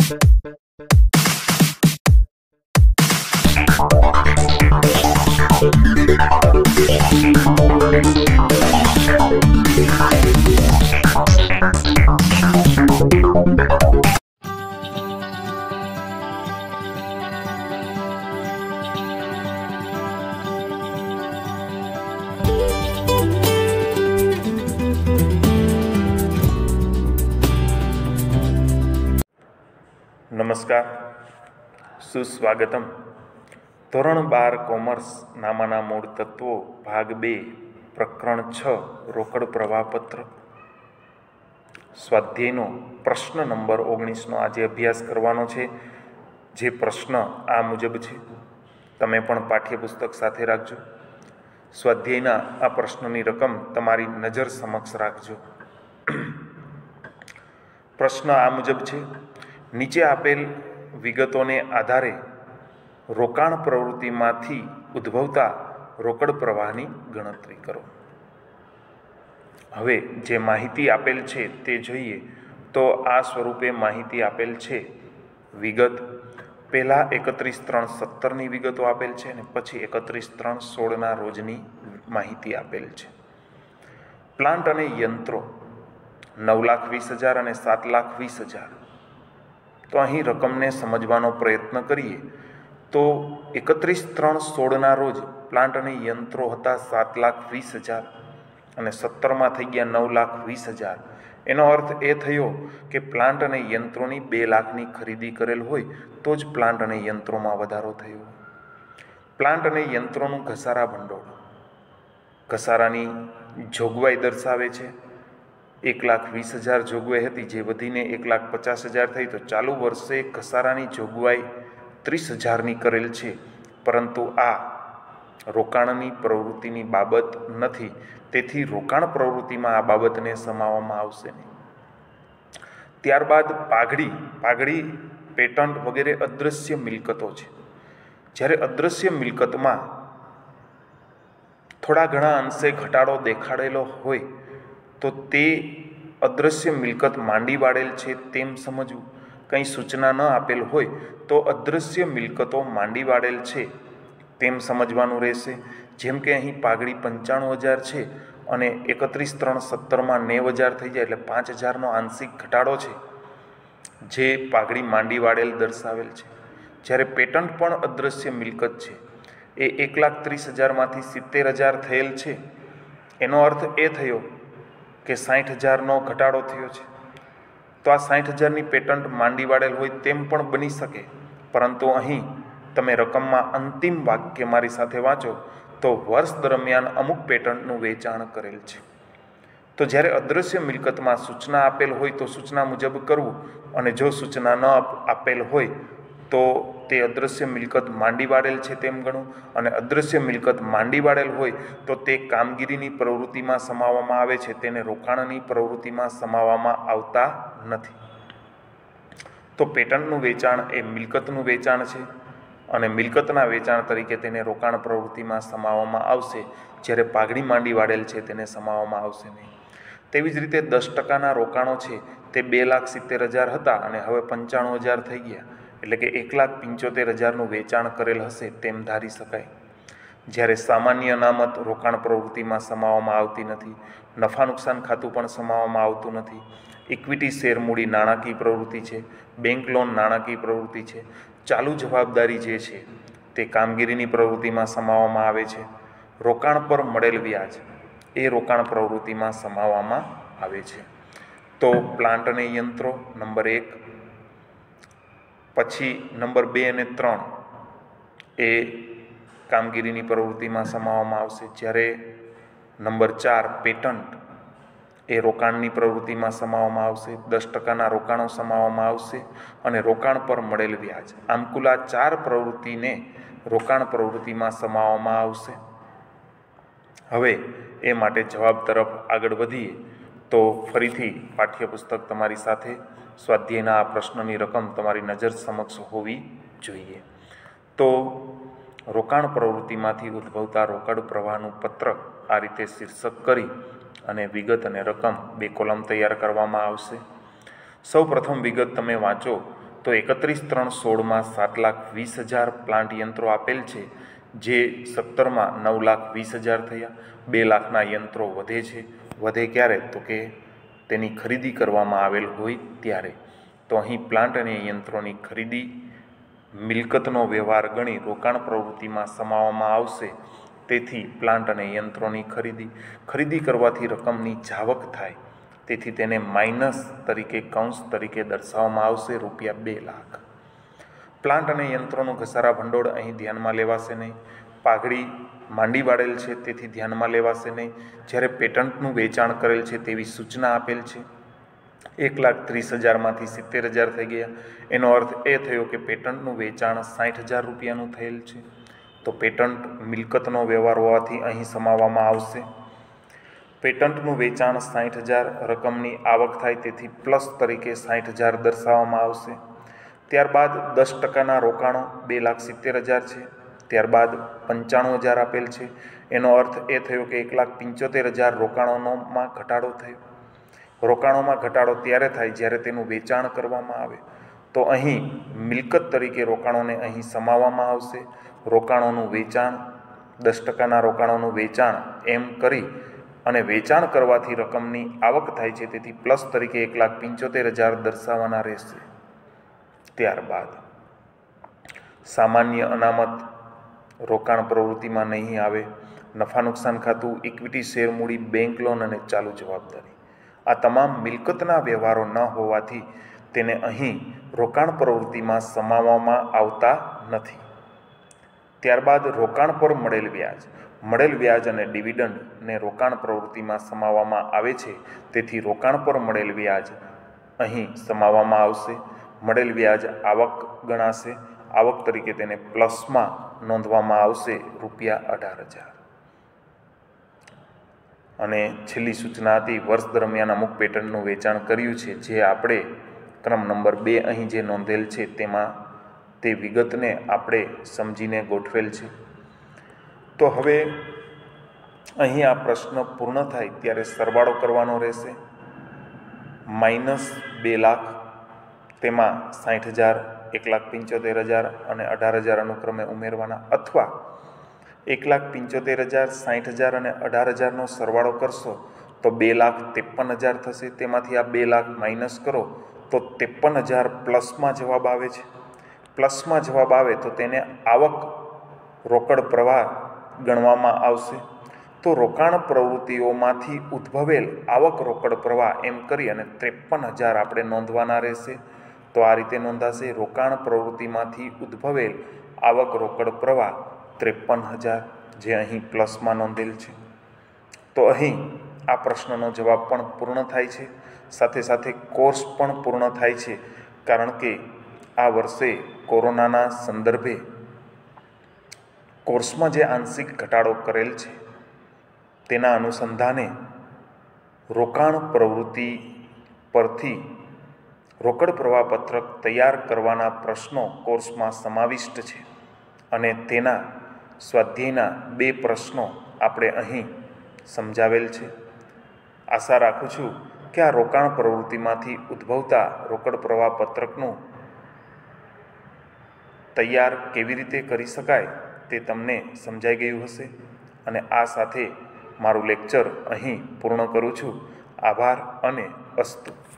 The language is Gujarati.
નમસ્કાર, સુસ્વાગતમ. ધોરણ 12 કોમર્સ નામાના મૂળ તત્વો ભાગ 2 પ્રકરણ 6 રોકડ પ્રવાહપત્ર સ્વાધ્યાયનો પ્રશ્ન નંબર 19નો આજે અભ્યાસ કરવાનો છે. જે પ્રશ્ન આ મુજબ છે, તમે પણ પાઠ્યપુસ્તક સાથે રાખજો. સ્વાધ્યાયના આ પ્રશ્નની રકમ તમારી નજર સમક્ષ રાખજો. પ્રશ્ન આ મુજબ છે: નીચે આપેલ વિગતોને આધારે રોકાણ પ્રવૃત્તિમાંથી ઉદ્ભવતા રોકડ પ્રવાહની ગણતરી કરો. હવે જે માહિતી આપેલ છે તે જોઈએ તો આ સ્વરૂપે માહિતી આપેલ છે. વિગત પહેલાં 31/3/17ની વિગતો આપેલ છે અને પછી 31/3/16ના રોજની માહિતી આપેલ છે. પ્લાન્ટ અને યંત્રો 9,20,000 અને 7,20,000. તો અહીં રકમને સમજવાનો પ્રયત્ન કરીએ તો 31/3/16ના રોજ પ્લાન્ટ અને યંત્રો હતા 7,20,000 અને 17માં થઈ ગયા 9,20,000. એનો અર્થ એ થયો કે પ્લાન્ટ અને યંત્રોની 2 લાખની ખરીદી કરેલ હોય તો જ પ્લાન્ટ અને યંત્રોમાં વધારો થયો. પ્લાન્ટ અને યંત્રોનું ઘસારા ભંડોળ ઘસારાની જોગવાઈ દર્શાવે છે. 1,20,000 જોગવાઈ હતી, જે વધીને 1,50,000 થઈ. તો ચાલુ વર્ષે ઘસારાની જોગવાઈ 30,000ની કરેલ છે, પરંતુ આ રોકાણની પ્રવૃત્તિની બાબત નથી, તેથી રોકાણ પ્રવૃત્તિમાં આ બાબતને સમાવવામાં આવશે નહીં. ત્યારબાદ પાઘડી, પેટન્ટ વગેરે અદૃશ્ય મિલકતો છે. જ્યારે અદૃશ્ય મિલકતમાં થોડા ઘણા અંશે ઘટાડો દેખાડેલો હોય તો તે અદૃશ્ય મિલકત માંડી વાળેલ છે તેમ સમજવું. કંઈ સૂચના ન આપેલ હોય તો અદૃશ્ય મિલકતો માંડી વાળેલ છે તેમ સમજવાનું રહેશે. જેમ કે અહીં પાઘડી 95,000 છે અને 31/3/17માં 90,000 થઈ જાય એટલે 5,000નો આંશિક ઘટાડો છે, જે પાઘડી માંડી વાળેલ દર્શાવેલ છે. જ્યારે પેટન્ટ પણ અદૃશ્ય મિલકત છે, એ 1,30,000માંથી 70,000 થયેલ છે. એનો અર્થ એ થયો કે 60,000નો ઘટાડો થયો છે. તો આ 60,000ની પેટન્ટ માંડી વાળેલ હોય તેમ પણ બની શકે, પરંતુ અહીં તમે રકમમાં અંતિમ વાક્ય મારી સાથે વાંચો તો વર્ષ દરમિયાન અમુક પેટન્ટનું વેચાણ કરેલ છે. તો જ્યારે અદૃશ્ય મિલકતમાં સૂચના આપેલ હોય તો સૂચના મુજબ કરવું, અને જો સૂચના ન આપેલ હોય તો તે અદૃશ્ય મિલકત માંડી વાળેલ છે તેમ ગણવું. અને અદૃશ્ય મિલકત માંડી વાળેલ હોય તો તે કામગીરીની પ્રવૃત્તિમાં સમાવવામાં આવે છે, તેને રોકાણની પ્રવૃત્તિમાં સમાવવામાં આવતા નથી. તો પેટન્ટનું વેચાણ એ મિલકતનું વેચાણ છે અને મિલકતના વેચાણ તરીકે તેને રોકાણ પ્રવૃત્તિમાં સમાવવામાં આવશે, જ્યારે પાઘડી માંડી વાળેલ છે તેને સમાવવામાં આવશે નહીં. તેવી જ રીતે 10%ના રોકાણો છે તે 2,70,000 હતા અને હવે 95,000 થઈ ગયા, એટલે કે 1,75,000નું વેચાણ કરેલ હશે તેમ ધારી શકાય. જ્યારે સામાન્ય અનામત રોકાણ પ્રવૃત્તિમાં સમાવવામાં આવતી નથી. નફા નુકસાન ખાતું પણ સમાવવામાં આવતું નથી. ઇક્વિટી શેર મૂડી નાણાકીય પ્રવૃત્તિ છે. બેંક લોન નાણાકીય પ્રવૃત્તિ છે. ચાલુ જવાબદારી જે છે તે કામગીરીની પ્રવૃત્તિમાં સમાવવામાં આવે છે. રોકાણ પર મળેલ વ્યાજ એ રોકાણ પ્રવૃત્તિમાં સમાવવામાં આવે છે. તો પ્લાન્ટ અને યંત્રો નંબર 1, પછી નંબર 2 અને 3 એ કામગીરીની પ્રવૃત્તિમાં સમાવવામાં આવશે. જ્યારે નંબર 4 પેટન્ટ એ રોકાણની પ્રવૃત્તિમાં સમાવવામાં આવશે. 10%ના રોકાણો સમાવવામાં આવશે અને રોકાણ પર મળેલ વ્યાજ. આમ કુલ આ 4 પ્રવૃત્તિને રોકાણ પ્રવૃત્તિમાં સમાવવામાં આવશે. હવે એ માટે જવાબ તરફ આગળ વધીએ તો ફરીથી પાઠ્યપુસ્તક તમારી સાથે. સ્વાધ્યાયના આ પ્રશ્નની રકમ તમારી નજર સમક્ષ હોવી જોઈએ. તો રોકાણ પ્રવૃત્તિમાંથી ઉદ્ભવતા રોકડ પ્રવાહનું પત્રક આ રીતે શીર્ષક કરી અને વિગત અને રકમ 2 કોલમ તૈયાર કરવામાં આવશે. સૌ પ્રથમ વિગત તમે વાંચો તો 31/3/16 7,20,000 પ્લાન્ટ યંત્રો આપેલ છે, જે 17માં 9,20,000 થયા. 2 લાખના યંત્રો વધે છે. વધે ક્યારે? તો કે તેની ખરીદી કરવામાં આવેલ હોય ત્યારે. તો અહીં પ્લાન્ટ અને યંત્રોની ખરીદી મિલકતનો વ્યવહાર ગણી રોકાણ પ્રવૃત્તિમાં સમાવવામાં આવશે. તેથી પ્લાન્ટ અને યંત્રોની ખરીદી કરવાથી રકમની જાવક થાય, તેથી તેને માઇનસ તરીકે કૌંસ તરીકે દર્શાવવામાં આવશે ₹2 લાખ. પ્લાન્ટ અને યંત્રોનું ઘસારા ભંડોળ અહીં ધ્યાનમાં લેવાશે નહીં. પાઘડી માંડી વાળેલ છે, તેથી ધ્યાનમાં લેવાશે નહીં. જ્યારે પેટન્ટનું વેચાણ કરેલ છે તેવી સૂચના આપેલ છે. 1,30,000 માંથી 70,000 થઈ ગયા. એનો અર્થ એ થયો કે પેટન્ટનું વેચાણ ₹60,000 થયેલ છે. તો પેટન્ટ મિલકતનો વ્યવહાર હોવાથી અહીં સમાવવામાં આવશે. પેટન્ટનું વેચાણ 60,000 રકમની આવક થાય, તેથી પ્લસ તરીકે 60,000 દર્શાવવામાં આવશે. ત્યારબાદ 10%ના રોકાણો 2,70,000 છે. ત્યારબાદ 95,000 આપેલ છે. એનો અર્થ એ થયો કે 1,75,000 રોકાણોમાં ઘટાડો થયો. રોકાણોમાં ઘટાડો ત્યારે થાય જ્યારે તેનું વેચાણ કરવામાં આવે. તો અહીં મિલકત તરીકે રોકાણોને અહીં સમાવવામાં આવશે. રોકાણોનું વેચાણ 10%ના રોકાણોનું વેચાણ એમ કરી અને વેચાણ કરવાથી રકમની આવક થાય છે, તેથી પ્લસ તરીકે 1,75,000 દર્શાવવાના રહેશે. ત્યારબાદ સામાન્ય અનામત રોકાણ પ્રવૃત્તિમાં નહીં આવે. નફા નુકસાન ખાતું, ઇક્વિટી શેર મૂડી, બેંક લોન અને ચાલુ જવાબદારી, આ તમામ મિલકતના વ્યવહારો ન હોવાથી તેને અહીં રોકાણ પ્રવૃત્તિમાં સમાવવામાં આવતા નથી. ત્યારબાદ રોકાણ પર મળેલ વ્યાજ અને ડિવિડન્ડને રોકાણ પ્રવૃત્તિમાં સમાવવામાં આવે છે, તેથી રોકાણ પર મળેલ વ્યાજ અહીં સમાવવામાં આવશે. મળેલ વ્યાજ આવક ગણાશે. આવક તરીકે તેને પ્લસમાં નોંધવામાં આવશે ₹18,000. અને છેલ્લી સૂચના હતી, વર્ષ દરમિયાન અમુક પેટન્ટનું વેચાણ કર્યું છે, જે આપણે ક્રમ નંબર 2 અહીં જે નોંધેલ છે તેમાં તે વિગતને આપણે સમજીને ગોઠવેલ છે. તો હવે અહીં આ પ્રશ્ન પૂર્ણ થાય ત્યારે સરવાળો કરવાનો રહેશે. -2 લાખ, તેમાં 60,000, 1,75,000 અને 18,000 અનુક્રમે ઉમેરવાના, અથવા 1,75,000, 60,000 અને 18,000નો સરવાળો કરશો તો 2,53,000 થશે. તેમાંથી આ 2 લાખ માઇનસ કરો તો 53,000 પ્લસમાં જવાબ આવે છે. પ્લસમાં જવાબ આવે તો તેને આવક રોકડ પ્રવાહ ગણવામાં આવશે. તો રોકાણ પ્રવૃત્તિઓમાંથી ઉદ્ભવેલ આવક રોકડ પ્રવાહ એમ કરી અને 53,000 આપણે નોંધવાના રહેશે. તો આ રીતે નોંધાશે. રોકાણ પ્રવૃત્તિમાંથી ઉદ્ભવેલ આવક રોકડ પ્રવાહ 53,000, જે અહીં પ્લસમાં નોંધેલ છે. તો અહીં આ પ્રશ્નનો જવાબ પણ પૂર્ણ થાય છે. સાથે સાથે કોર્સ પણ પૂર્ણ થાય છે, કારણ કે આ વર્ષે કોરોનાના સંદર્ભે કોર્સમાં જે આંશિક ઘટાડો કરેલ છે તેના અનુસંધાને રોકાણ પ્રવૃત્તિ પરથી રોકડ પ્રવાહ પત્રક તૈયાર કરવાના પ્રશ્નો કોર્સમાં સમાવિષ્ટ છે, અને તેના સ્વાધ્યાયના 2 પ્રશ્નો આપણે અહીં સમજાવેલ છે. આશા રાખું છું કે આ રોકાણ પ્રવૃત્તિમાંથી ઉદ્ભવતા રોકડ પ્રવાહ પત્રકનું તૈયાર કેવી રીતે કરી શકાય તે તમને સમજાઈ ગયું હશે. અને આ સાથે મારું લેક્ચર અહીં પૂર્ણ કરું છું. આભાર અને અસ્તુ.